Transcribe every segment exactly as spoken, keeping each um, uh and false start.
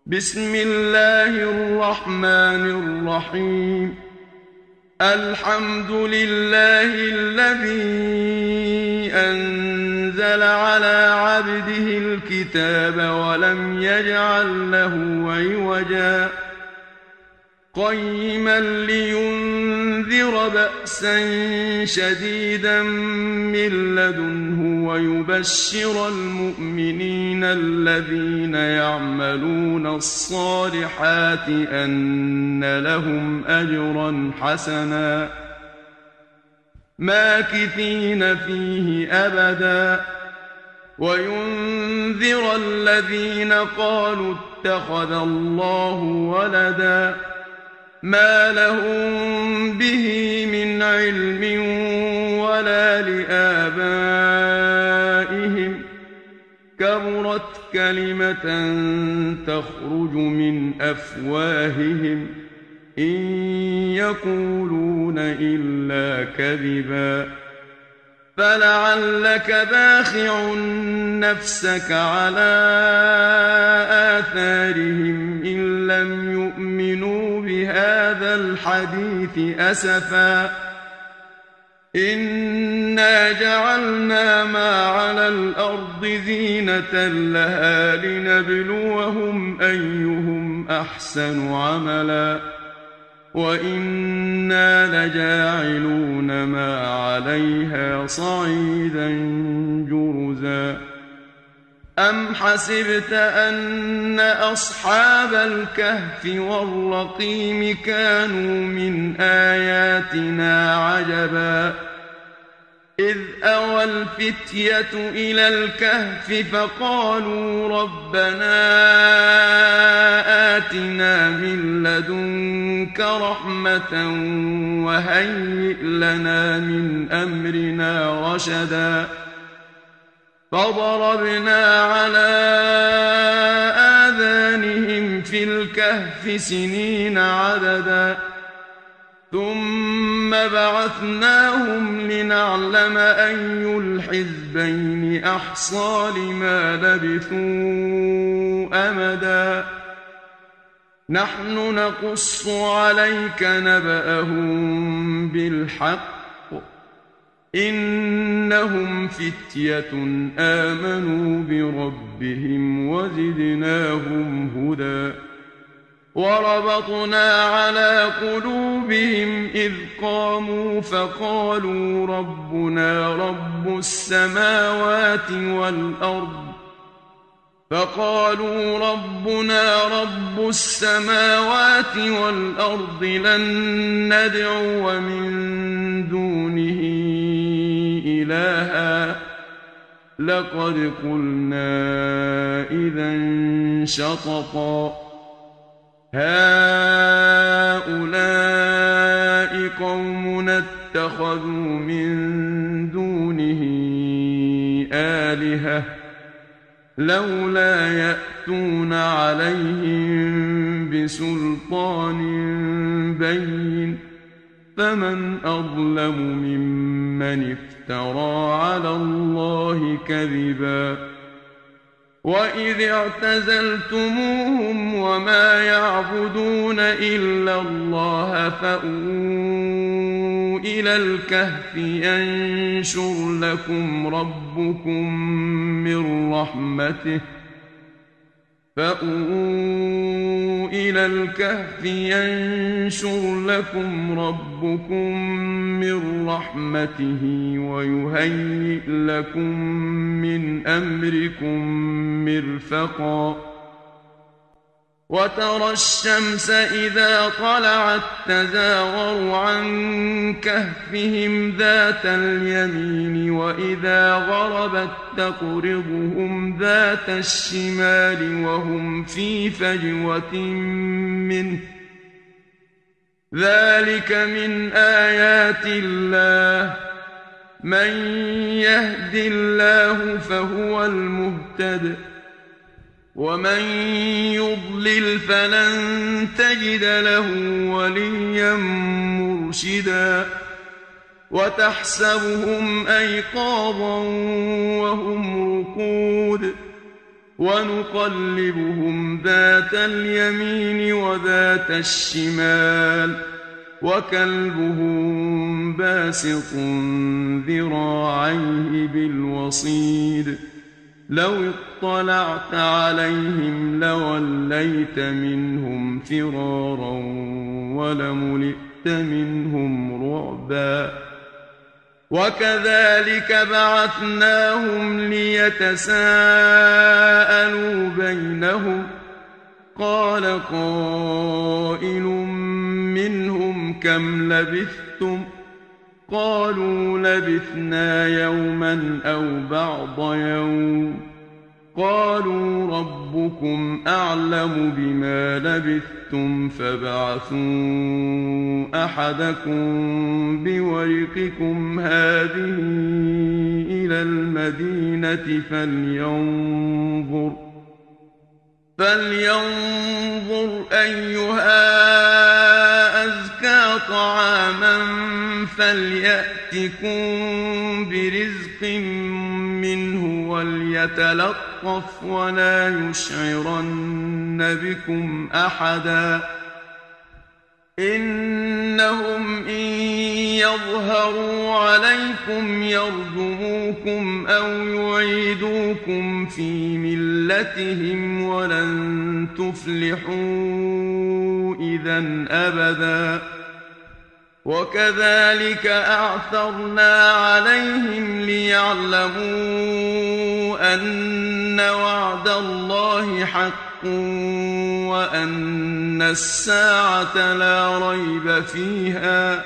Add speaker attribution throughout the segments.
Speaker 1: بسم الله الرحمن الرحيم. الحمد لله الذي أنزل على عبده الكتاب ولم يجعل له عوجا قيما لينذر بأسا شديدا من لدنه ويبشر المؤمنين الذين يعملون الصالحات أن لهم أجرا حسنا ماكثين فيه أبدا وينذر الذين قالوا اتخذ الله ولدا ما لهم به من علم ولا لآبائهم كبرت كلمة تخرج من أفواههم إن يقولون إلا كذبا فلعلك باخع نفسك على آثارهم إن لم يؤمنوا بهذا الحديث أسفا إنا جعلنا ما على الأرض زينة لها لنبلوهم أيهم أحسن عملا وإنا لجاعلون ما عليها صعيدا جرزا أم حسبت أن أصحاب الكهف والرقيم كانوا من آياتنا عجبا إذ أوى الفتية إلى الكهف فقالوا ربنا آتنا من لدنك رحمة وهيئ لنا من أمرنا رشدا فضربنا على آذانهم في الكهف سنين عددا ثم بعثناهم لنعلم أي الحزبين أحصى لما لبثوا أمدا نحن نقص عليك نبأهم بالحق إنهم فتية آمنوا بربهم وزدناهم هدى وربطنا على قلوبهم إذ قاموا فقالوا ربنا رب السماوات والأرض فقالوا ربنا رب السماوات والأرض لن ندعو من دونه إلها لقد قلنا إذا شططا هؤلاء قومنا اتخذوا من دونه آلهة لولا يأتون عليهم بسلطان بين فمن أظلم ممن افترى على الله كذبا وإذ اعتزلتموهم وما يعبدون إلا الله فأووا إلى الكهف ينشر لكم ربكم من رحمته فأووا إلى الكهف ينشر لكم ربكم من رحمته ويهيئ لكم من أمركم مرفقا وترى الشمس إذا طلعت تزاور عن كهفهم ذات اليمين وإذا غربت تقرضهم ذات الشمال وهم في فجوة منه ذلك من آيات الله من يهد الله فهو المهتد ومن يضلل فلن تجد له وليا مرشدا وتحسبهم أيقاظا وهم رقود ونقلبهم ذات اليمين وذات الشمال وكلبهم باسط ذراعيه بالوصيد لو اطلعت عليهم لوليت منهم فرارا ولملئت منهم رعبا وكذلك بعثناهم ليتساءلوا بينهم قال قائل منهم كم لبثتم قالوا لبثنا يوما أو بعض يوم قالوا ربكم أعلم بما لبثتم فابعثوا أحدكم بورقكم هذه إلى المدينة فلينظر فلينظر أيها أزكى طعاما فليأتكم برزق منه وليتلطف ولا يشعرن بكم أحدا إنهم إن يظهروا عليكم يرجموكم أو يعيدوكم في ملتهم ولن تفلحوا إذن أبدا وكذلك أعثرنا عليهم ليعلموا أن وعد الله حق وأن الساعة لا ريب فيها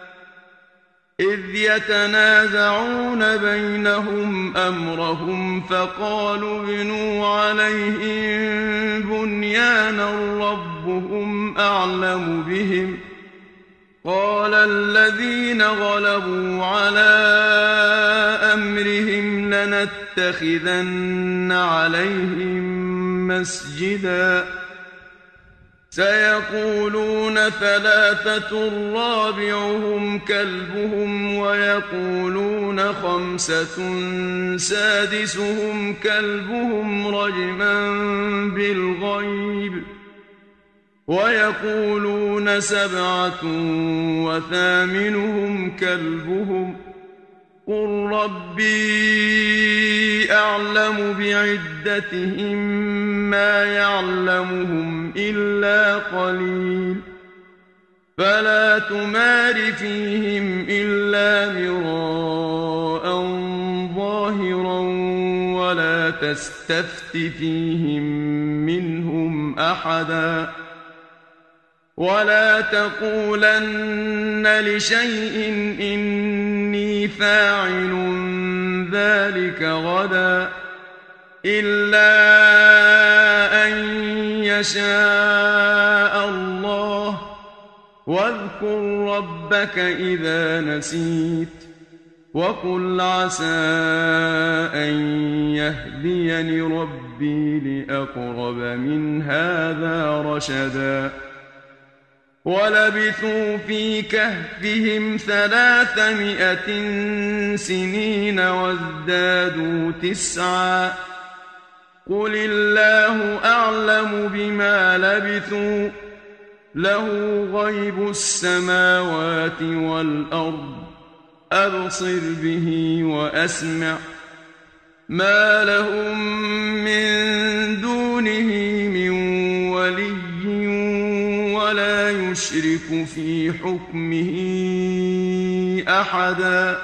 Speaker 1: إذ يتنازعون بينهم أمرهم فقالوا ابنوا عليهم بنيانا ربهم أعلم بهم قال الذين غلبوا على أمرهم لنتخذن عليهم مسجدا سيقولون ثلاثة رابعهم كلبهم ويقولون خمسة سادسهم كلبهم رجما بالغيب ويقولون سبعة وثامنهم كلبهم قل ربي أعلم بعدتهم ما يعلمهم إلا قليل فلا تمار فيهم إلا مراء ظاهرا ولا تستفت فيهم منهم أحدا ولا تقولن لشيء إني فاعل ذلك غدا إلا أن يشاء الله واذكر ربك إذا نسيت وقل عسى أن يهديني ربي لأقرب من هذا رشدا ولبثوا في كهفهم ثلاثمائة سنين وازدادوا تسعا قل الله أعلم بما لبثوا له غيب السماوات والأرض أبصر به وأسمع ما لهم من دونه من ولي ولا يشرك في حكمه أحدا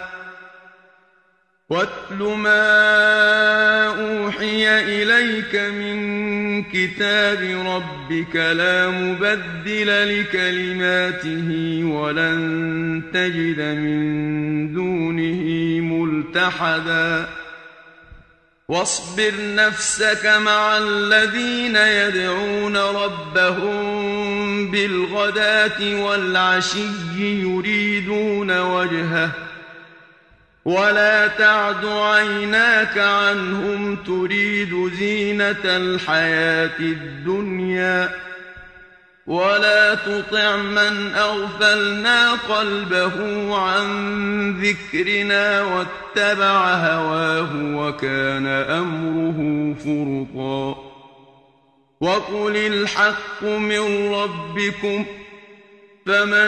Speaker 1: واتل ما أوحي إليك من كتاب ربك لا مبدل لكلماته ولن تجد من دونه ملتحدا واصبر نفسك مع الذين يدعون ربهم بالغداة والعشي يريدون وجهه ولا تعد عيناك عنهم تريد زينة الحياة الدنيا ولا تطع من أغفلنا قلبه عن ذكرنا واتبع هواه وكان أمره فرطا وقل الحق من ربكم فمن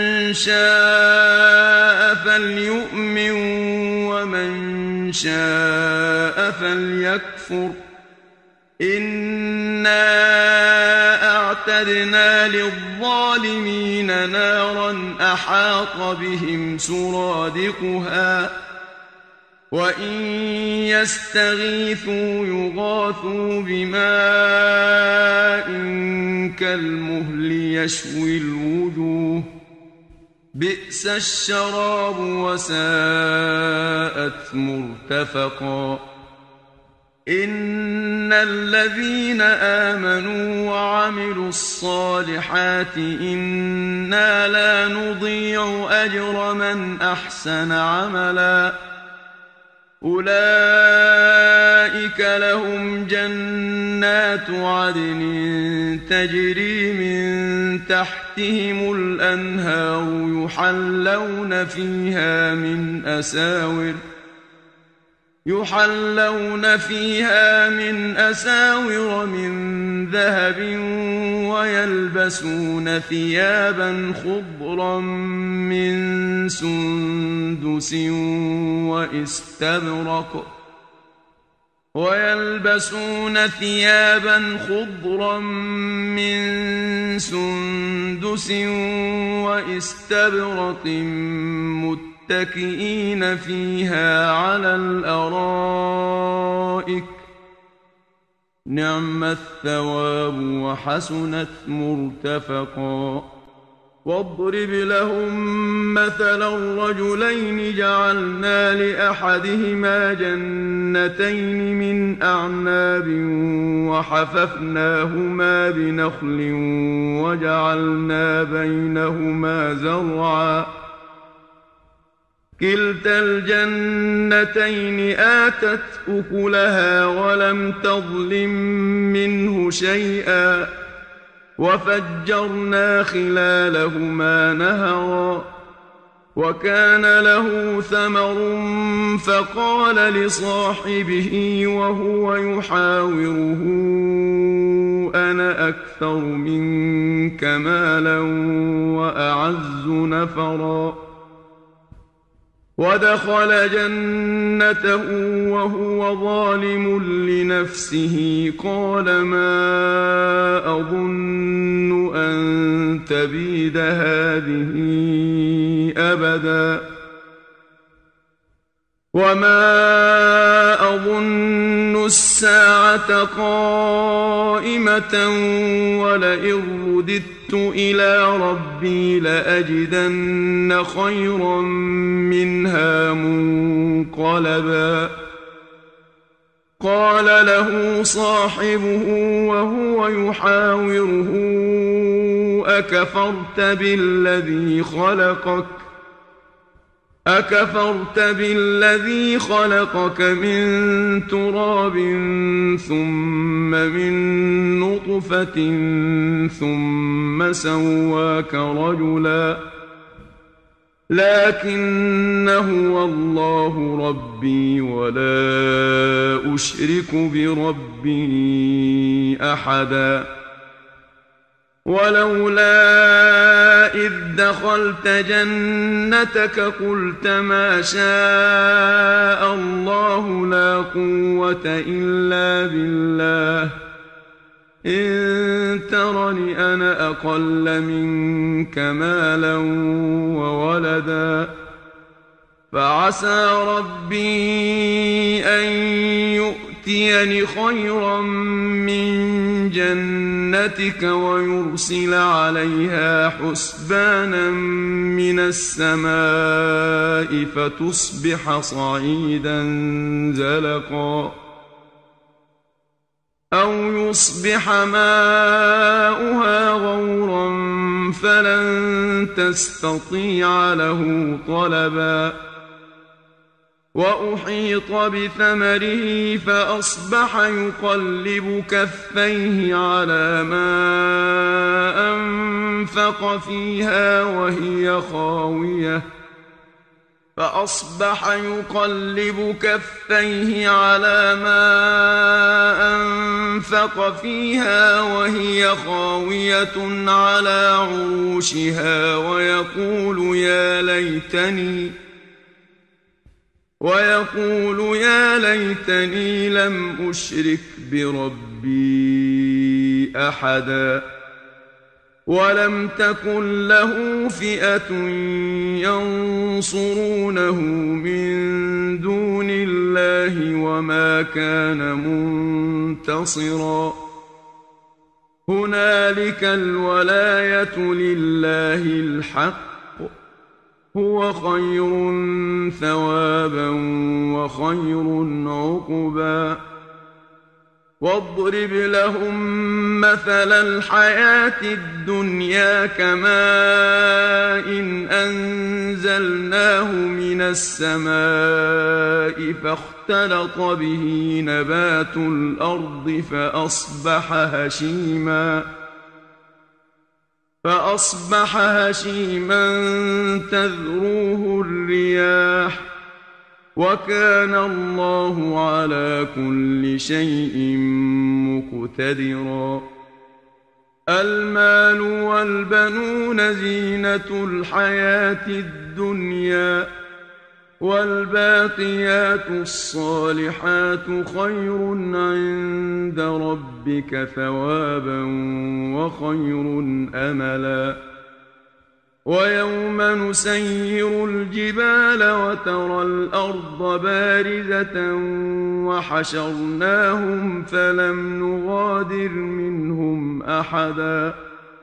Speaker 1: شاء فليؤمن ومن شاء فليكفر إنا أعتدنا للظالمين نارا أحاط بهم سرادقها وإن يستغيثوا يغاثوا بماء كالمهل يشوي الوجوه بئس الشراب وساءت مرتفقا إن الذين آمنوا وعملوا الصالحات إنا لا نضيع أجر من أحسن عملا أولئك لهم جنات عدن تجري من تحتهم الأنهار يحلون فيها من أساور يحلون فيها من أساور من ذهب ويلبسون ثيابا خضرا من سندس واستبرق ويلبسون ثيابا خضرا من سندس واستبرق متكئين فيها على الأرائك نعم الثواب وحسنت مرتفقا واضرب لهم مثلا الرجلين جعلنا لأحدهما جنتين من أعناب وحففناهما بنخل وجعلنا بينهما زرعا كلتا الجنتين آتت أكلها ولم تظلم منه شيئا وفجرنا خلالهما نهرا وكان له ثمر فقال لصاحبه وهو يحاوره أنا أكثر منك مالا وأعز نفرا ودخل جنته وهو ظالم لنفسه قال ما أظن أن تبيد هذه أبدا وما أظن الساعة قائمة ولئن رددت إلى ربي لأجدن خيرا منها منقلبا قال له صاحبه وهو يحاوره أكفرت بالذي خلقك أكفرت بالذي خلقك من تراب ثم من نطفة ثم سواك رجلا لكن هو الله ربي ولا أشرك بربي أحدا ولولا إذ دخلت جنتك قلت ما شاء الله لا قوة إلا بالله إن ترني أنا أقل منك مالا وولدا فعسى ربي أن يؤتيني خيرا من جنتك ويرسل عليها حسبانا من السماء فتصبح صعيدا زلقا أو يصبح ماؤها غورا فلن تستطيع له طلبا وأحيط بثمره فأصبح يقلب كفيه على ما أنفق أنفق فيها وهي خاوية فأصبح يقلب كفيه على ما أنفق فيها وهي خاوية على عروشها ويقول يا ليتني ويقول يا ليتني لم أشرك بربي أحدا ولم تكن له فئة ينصرونه من دون الله وما كان منتصرا هنالك الولاية لله الحق هو خير ثوابا وخير عقبا واضرب لهم مثل الحياة الدنيا كماء إن أنزلناه من السماء فاختلط به نبات الأرض فأصبح هشيما فأصبح هشيما تذروه الرياح وكان الله على كل شيء مقتدرا المال والبنون زينة الحياة الدنيا والباقيات الصالحات خير عند ربك ثوابا وخير أملا ويوم نسير الجبال وترى الأرض بارزة وحشرناهم فلم نغادر منهم أحدا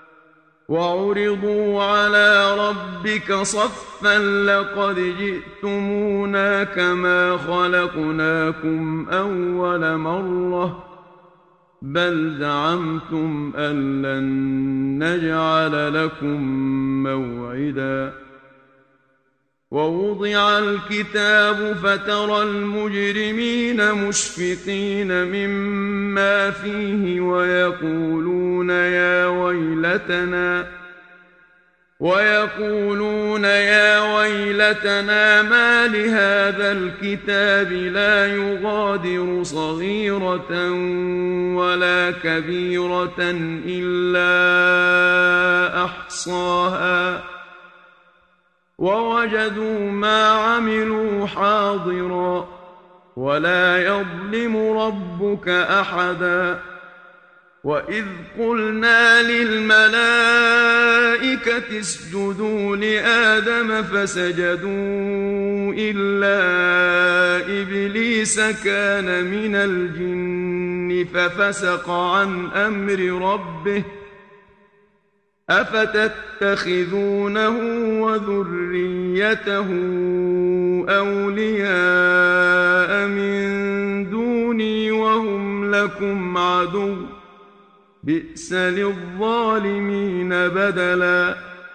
Speaker 1: وعرضوا على ربك صفا لقد جئتمونا كما خلقناكم أول مرة بل زعمتم أن لن نجعل لكم موعدا ووضع الكتاب فترى المجرمين مشفقين مما فيه ويقولون يا ويلتنا ويقولون يا ويلتنا ما لهذا الكتاب لا يغادر صغيرة ولا كبيرة إلا أحصاها ووجدوا ما عملوا حاضرا ولا يظلم ربك أحدا وإذ قلنا للملائكة اسجدوا لآدم فسجدوا إلا إبليس كان من الجن ففسق عن أمر ربه أفتتخذونه وذريته أولياء من دوني وهم لكم عدو بئس للظالمين بدلا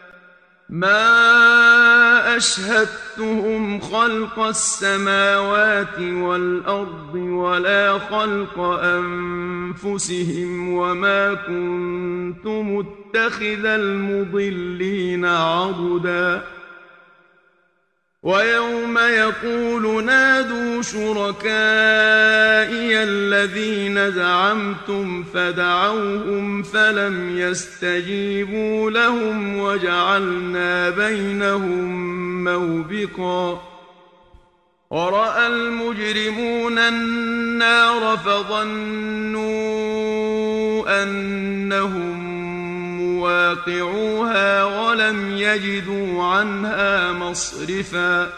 Speaker 1: ما أشهدتهم خلق السماوات والأرض ولا خلق أنفسهم وما كنت متخذ المضلين عضدا ويوم يقول نادوا شركائي الذين زعمتم فدعوهم فلم يستجيبوا لهم وجعلنا بينهم موبقا ورأى المجرمون النار فظنوا أنهم مواقعوها ولم يجدوا عنها مصرفا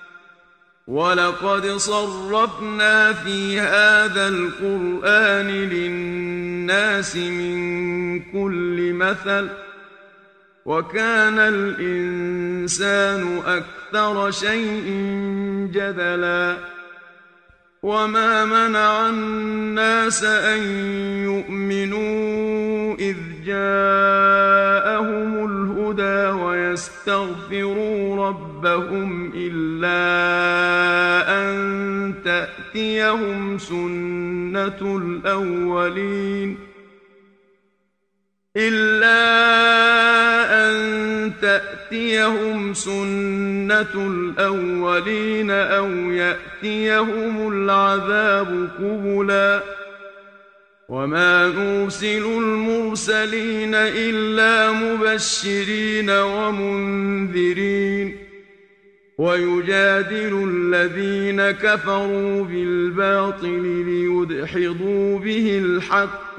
Speaker 1: ولقد صرفنا في هذا القرآن للناس من كل مثل وكان الإنسان أكثر شيء جدلا وما منع الناس أن يؤمنوا إذ جاءهم الهدى ويستغفروا ربهم إلا أن تأتيهم سنة الأولين إلا تأتيهم سنة الأولين أو يأتيهم العذاب قبلا وما نرسل المرسلين إلا مبشرين ومنذرين ويجادل الذين كفروا بالباطل ليدحضوا به الحق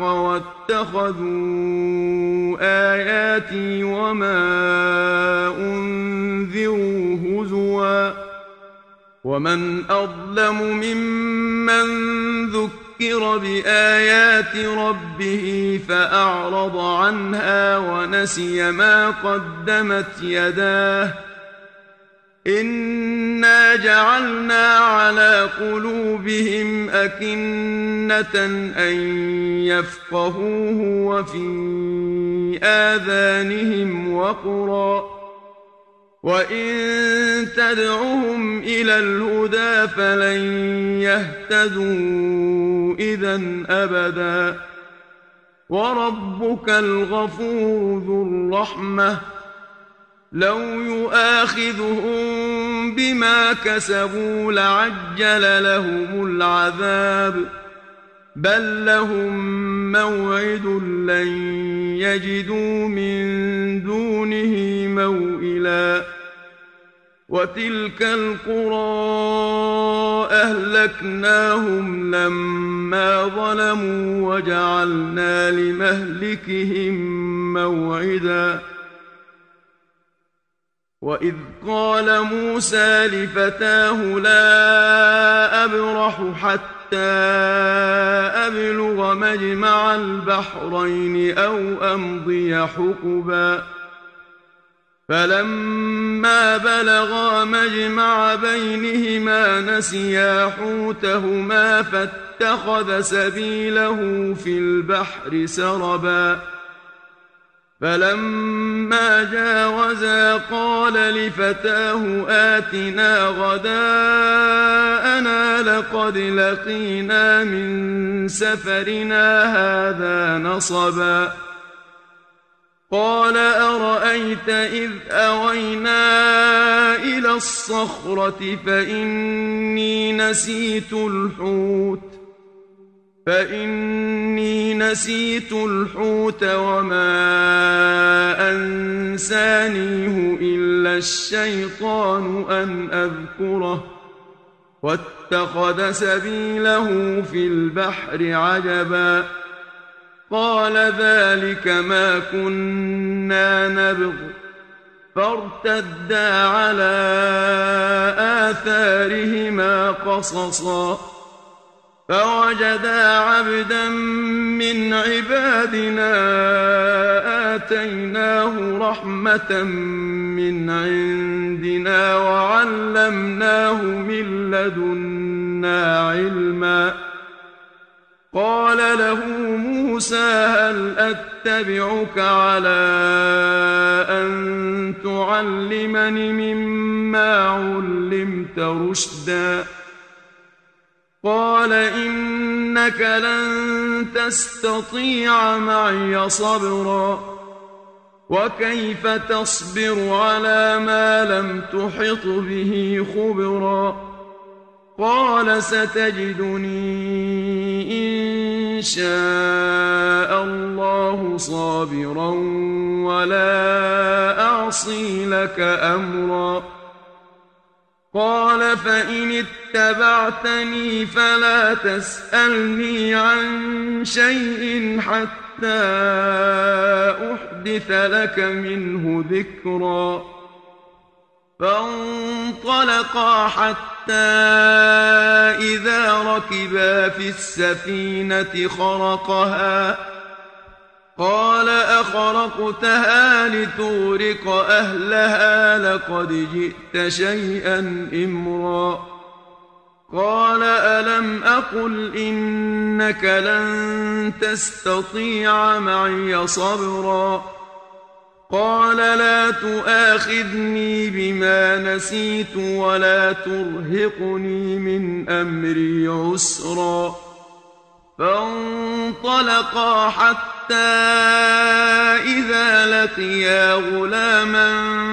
Speaker 1: واتخذوا آياتي وما أنذروا هزوا ومن أظلم ممن ذكر بآيات ربه فأعرض عنها ونسي ما قدمت يداه إنا جعلنا على قلوبهم أكنة أن يفقهوه وفي آذانهم وقرا وإن تدعهم إلى الهدى فلن يهتدوا إذن أبدا وربك الغفور ذو الرحمة لو يؤاخذهم بما كسبوا لعجل لهم العذاب بل لهم موعد لن يجدوا من دونه موئلا وتلك القرى أهلكناهم لما ظلموا وجعلنا لمهلكهم موعدا وإذ قال موسى لفتاه لا أبرح حتى أبلغ مجمع البحرين أو أمضي حقبا فلما بلغا مجمع بينهما نسيا حوتهما فاتخذ سبيله في البحر سربا فلما جاوزا قال لفتاه آتنا غداءنا لقد لقينا من سفرنا هذا نصبا قال أرأيت إذ أوينا إلى الصخرة فإني نسيت الحوت فإني نسيت الحوت وما أنسانيه إلا الشيطان أن أذكره واتخذ سبيله في البحر عجبا قال ذلك ما كنا نبغ فارتدا على آثارهما قصصا فوجدا عبدا من عبادنا آتيناه رحمة من عندنا وعلمناه من لدنا علما قال له موسى هل أتبعك على أن تعلمني مما علمت رشدا قال إنك لن تستطيع معي صبرا وكيف تصبر على ما لم تحط به خبرا قال ستجدني إن شاء الله صابرا ولا أعصي لك أمرا قال فإن اتبعتني فلا تسألني عن شيء حتى أحدث لك منه ذكرا فانطلقا حتى إذا ركبا في السفينة خرقها قال أخرقتها لتغرق أهلها لقد جئت شيئا إمرا قال ألم أقل إنك لن تستطيع معي صبرا قال لا تؤاخذني بما نسيت ولا ترهقني من أمري عسرا فانطلقا حتى إذا لقيا غلاما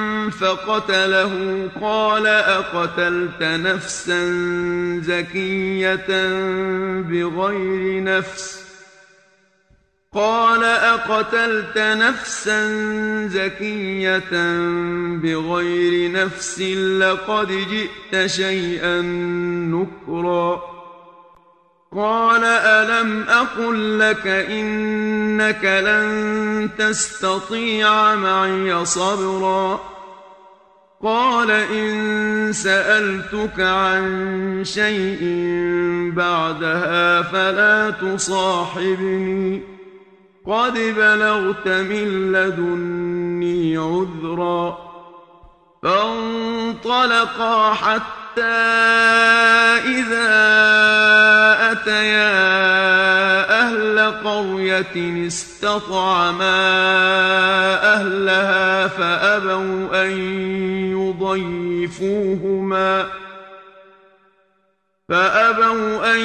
Speaker 1: فقتله قال أقتلت نفسا زكية بغير نفس قال أقتلت نفسا زكية بغير نفس لقد جئت شيئا نكرا قال ألم أقل لك إنك لن تستطيع معي صبرا قال إن سألتك عن شيء بعدها فلا تصاحبني قد بلغت من لدني عذرا فانطلقا حتى إذا أتيا أهل قرية استطعما أهلها فأبوا أن يضيفوهما فأبوا أن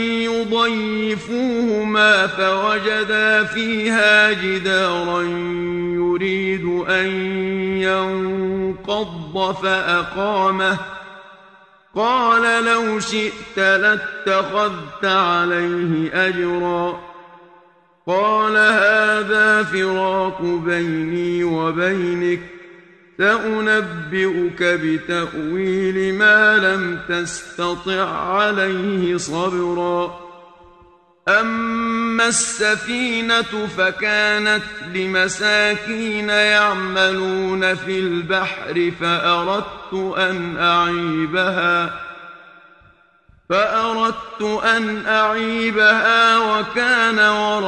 Speaker 1: يضيفوهما فوجدا فيها جدارا يريد أن ينقض فأقامه قال لو شئت لاتخذت عليه أجرا قال هذا فراق بيني وبينك سأنبئك بتأويل ما لم تستطع عليه صبرا أما السفينة فكانت لمساكين يعملون في البحر فأردت أن أعيبها فأردت أن أعيبها وكان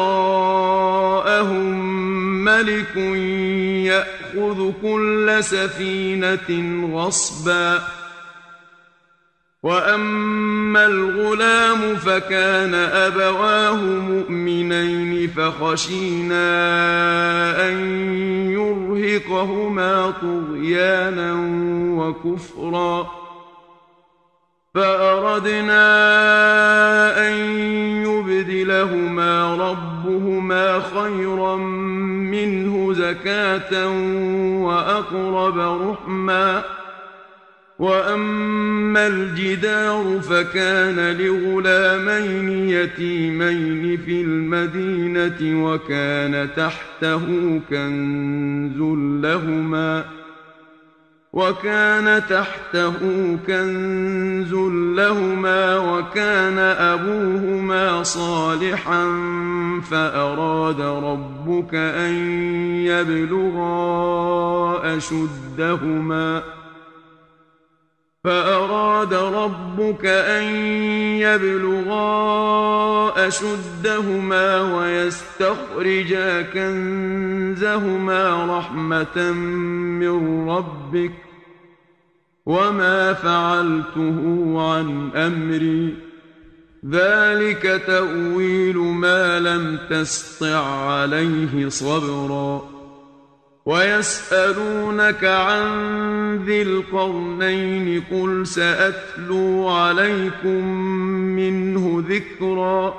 Speaker 1: وراءهم ملك يأخذ كل سفينة غصبا وأما الغلام فكان أبواه مؤمنين فخشينا أن يرهقهما طغيانا وكفرا فأردنا أن يبدلهما ربهما خيرا منه زكاة وأقرب رحما وأما الجدار فكان لغلامين يتيمين في المدينة وكان تحته كنز لهما وكان تحته كنز لهما وكان أبوهما صالحا فأراد ربك أن يبلغا أشدهما فأراد ربك أن يبلغا أشدهما ويستخرجا كنزهما رحمة من ربك وما فعلته عن أمري ذلك تأويل ما لم تسطع عليه صبرا ويسألونك عن ذي القرنين قل سأتلو عليكم منه ذكرا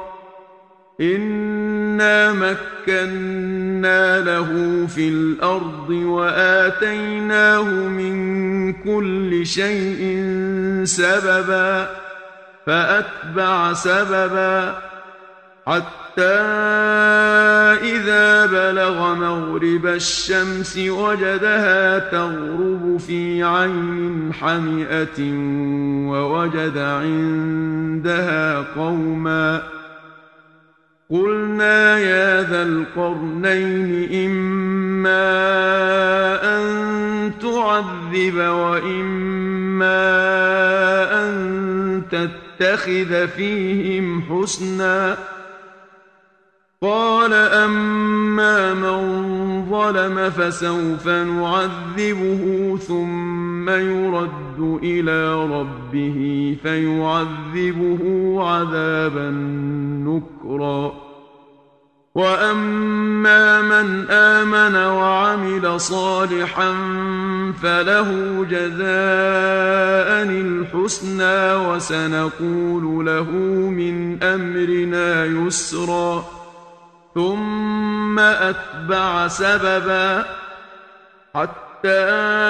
Speaker 1: إنا مكنا له في الأرض وآتيناه من كل شيء سببا فأتبع سببا حتى إذا بلغ مغرب الشمس وجدها تغرب في عين حمئة ووجد عندها قوما قلنا يا ذا القرنين إما أن تعذب وإما أن تتخذ فيهم حسنا قال أما من ظلم فسوف نعذبه ثم يرد إلى ربه فيعذبه عذابا نكرا وأما من آمن وعمل صالحا فله جزاء الحسنى وسنقول له من أمرنا يسرا ثم أتبع سببا حتى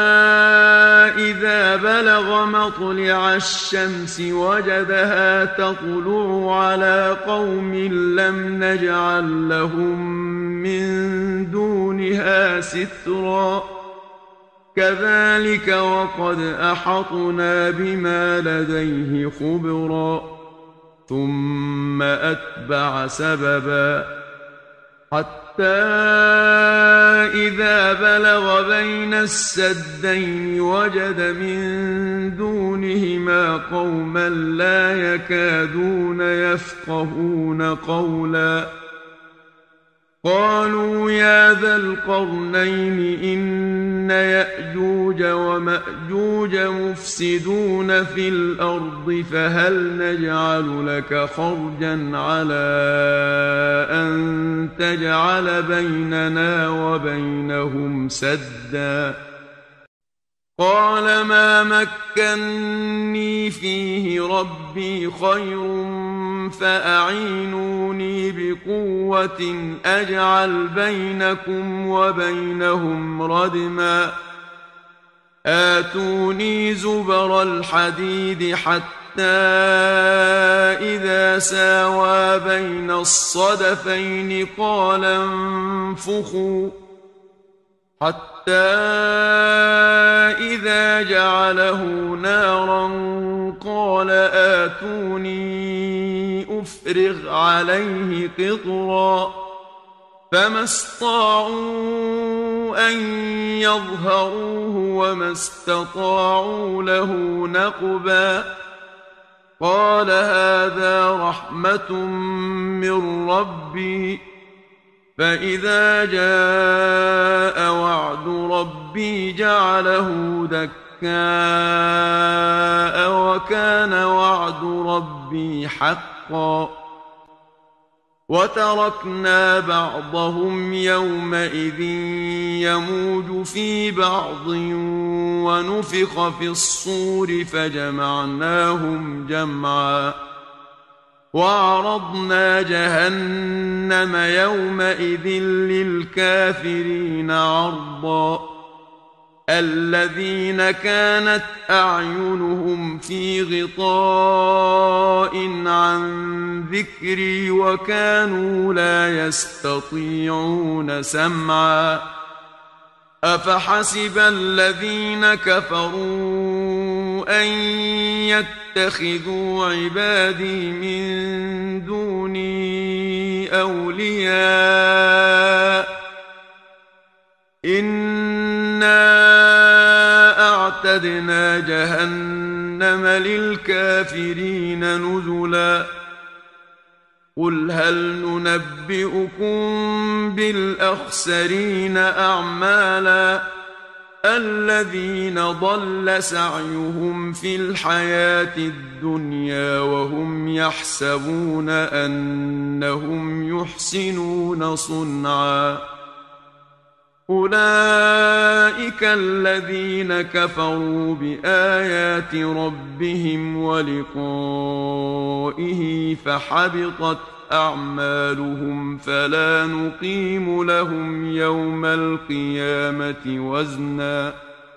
Speaker 1: إذا بلغ مطلع الشمس وجدها تطلع على قوم لم نجعل لهم من دونها سترا كذلك وقد أحطنا بما لديه خبرا ثم أتبع سببا حتى إذا بلغ بين السدين وجد من دونهما قوما لا يكادون يفقهون قولا قالوا يا ذا القرنين إن يأجوج ومأجوج مفسدون في الأرض فهل نجعل لك خرجا على أن تجعل بيننا وبينهم سدا قال ما مكني فيه ربي خير فأعينوني بقوة أجعل بينكم وبينهم ردما آتوني زبر الحديد حتى إذا ساوى بين الصدفين قال انفخوا حتى إذا جعله نارا قال آتوني أفرغ عليه قطرا فما استطاعوا أن يظهروه وما استطاعوا له نقبا قال هذا رحمة من ربي فإذا جاء وعد ربي جعله دكاء وكان وعد ربي حقا وتركنا بعضهم يومئذ يموج في بعض ونفخ في الصور فجمعناهم جمعا وعرضنا جهنم يومئذ للكافرين عرضا الذين كانت أعينهم في غطاء عن ذكري وكانوا لا يستطيعون سمعا أفحسب الذين كفروا أن يتخذوا عبادي من دوني أولياء إنا أعتدنا جهنم للكافرين نزلا قل هل ننبئكم بالأخسرين أعمالا الذين ضل سعيهم في الحياة الدنيا وهم يحسبون أنهم يحسنون صنعا أولئك الذين كفروا بآيات ربهم ولقائه فحبطت أعمالهم فلا نقيم لهم يوم القيامة وزنا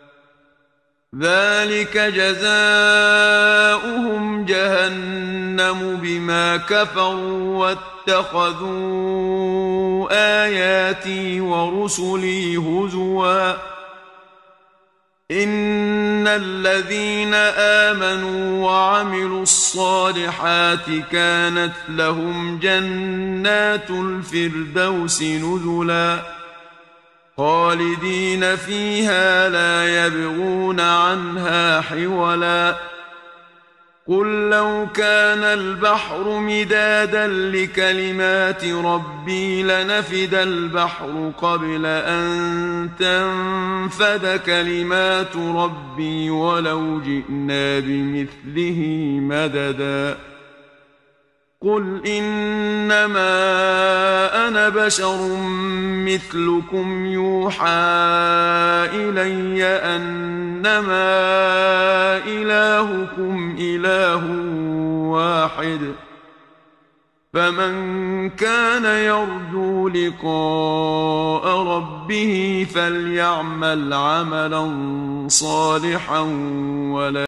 Speaker 1: ذلك جزاؤهم جهنم بما كفروا واتخذوا آياتي ورسلي هزوا إن الذين آمنوا وعملوا الصالحات كانت لهم جنات الفردوس نزلا خالدين فيها لا يبغون عنها حولا قل لو كان البحر مدادا لكلمات ربي لنفد البحر قبل أن تنفد كلمات ربي ولو جئنا بمثله مددا قل إنما أنا بشر مثلكم يوحى إلي أنما إلهكم إله واحد فمن كان يرجو لقاء ربه فليعمل عملا صالحا ولا